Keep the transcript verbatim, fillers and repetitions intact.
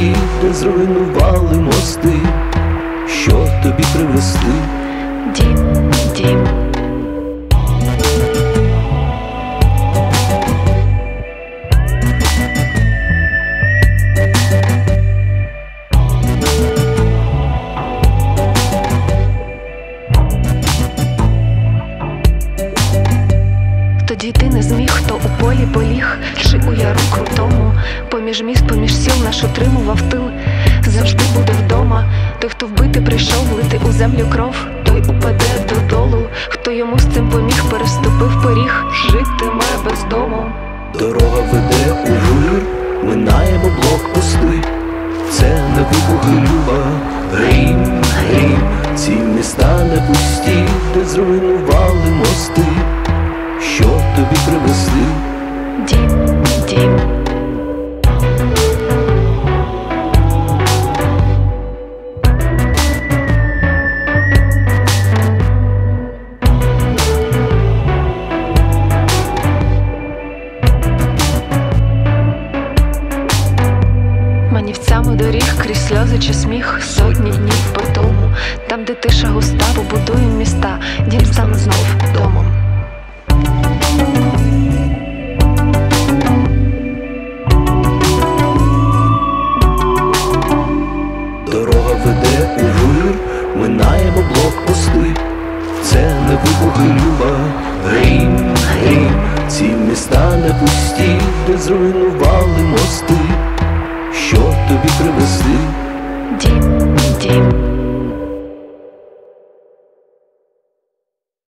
пусті, де зруйнували мости. Що тобі привезти? Дім, дім. Тоді ти не зміг, хто у полі поліг, чи у яру крутому, поміж міст, поміж сіл наш утримував тил. Завжди буде вдома той, хто вбити прийшов, лити у землю кров, той упаде додолу, хто йому з цим поміг, переступив поріг, житиме без дому. Дорога веде у вир, минаємо блокпости. Це не вибухи люба, грім, грім. Ці міста не пусті, де зруйнували мости. Що тобі привезти? Дім, дім. Манівцями доріг крізь сльози чи сміх, сотні днів по тому. Там, де тиша густа, побудуємо міста, дім стане знов домом. Дорога веде у вир, минаємо блокпости. Це не вибухи люба, грім, грім. Ці міста не пусті, де зруйнували мости. Що тобі привезти? Дім, дім.